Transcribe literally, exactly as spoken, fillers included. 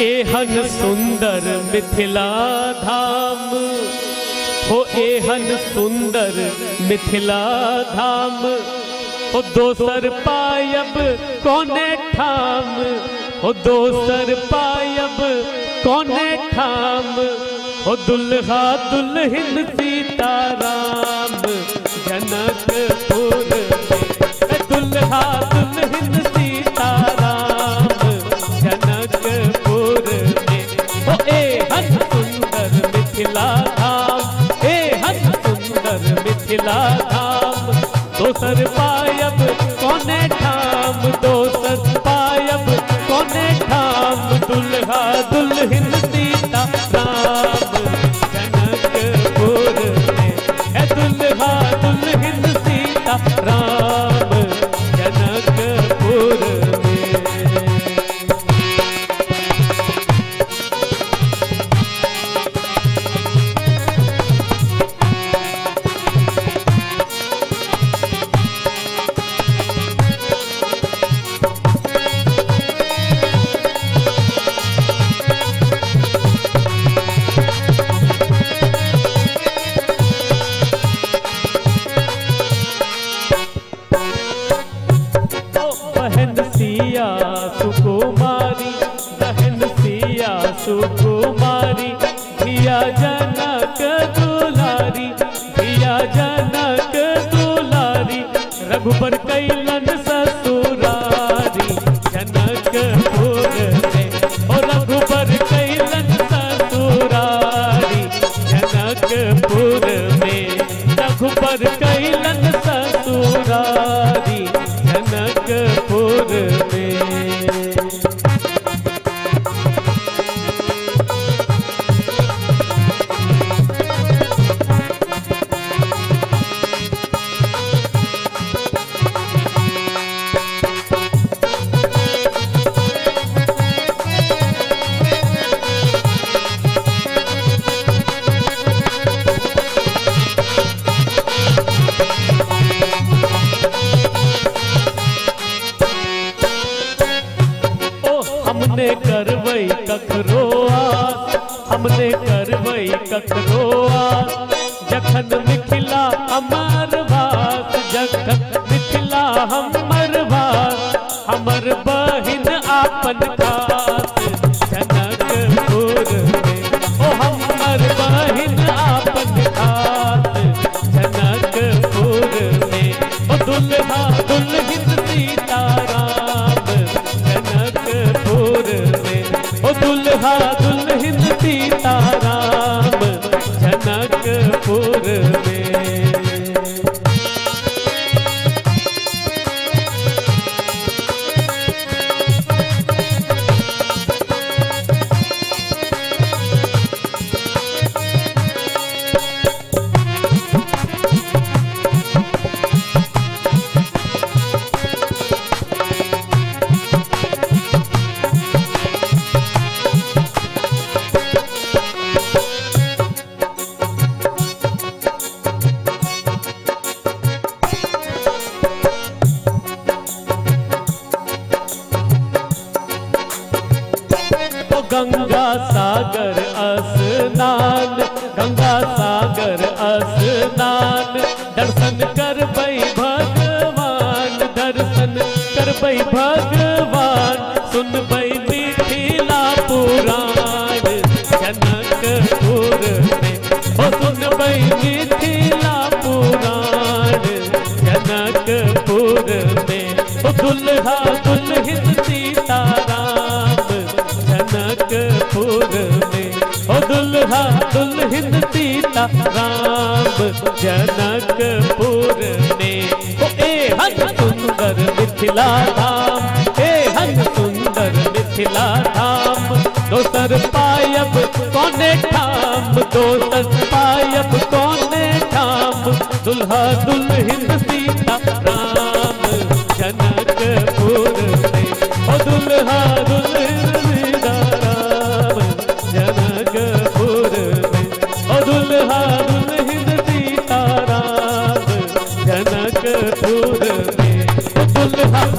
एहन सुंदर मिथिला धाम हो, एहन सुंदर मिथिला धाम हो, दोसर पायब कोने ठाम हो, दोसर पायब कोने ठाम हो, दुल्हा दुल्हन सीताराम जनकपुर में, दुल्हा दुल्हन सीताराम जनकपुर में। हो एहन सुंदर मिथिला धाम, एहन सुंदर मिथिला धाम, दोसर पायब कोने ठाम, दोसर पायब कोने ठाम, दुल्हा दुल्हन सीताराम जनकपुर में, है दुल्हा दुल्हन सीताराम जनकपुर में। सिया सुकुमारी, बहन सिया सुकुमारी, धिया जनक दुलारी, धिया जनक दुलारी, रघुबर कैलन ससुरारी जनकपुर में, ओ रघुबर कैलन ससुरारी जनकपुर में, रघुबर कैलन ससुरारी जनकपुर में। हमने करवई ककरो आस, हमने करवई ककरो आस, जखन मिथिला हमर वास, जखन मिथिला हमर वास, हमर बहिन आपन खास जनकपुर में, ओ हमर बहिन आपन खास जनकपुर में, ओ दुल्हा दुल्हन सीताराम जनकपुर में, ओ दुल्हा दुल्हन सीताराम जनकपुर में। गंगा सागर स्नान, गंगा सागर स्नान, दर्शन करबै भगवान, दर्शन करबै भगवान, सुनबै मिथिला पुराण जनकपुर में, ओ सुनबै मिथिला पुराण जनकपुर में, ओ दुल्हा दुल्हन सीताराम जनकपुर में, ओ दुल्हा दुल्हन सीताराम जनकपुर में। ओ एहन सुंदर मिथिला धाम, एहन सुंदर मिथिला धाम, दोसर पायब कोने ठाम, दोसर पायब कोने ठाम, दुल्हा दुल्हन सीताराम जनकपुर में, ओ दुल्हा दुल्हन सीताराम जनकपुर में, ओ दुल्हा दुल्हन सीताराम जनकपुर में, ओ दुल्हा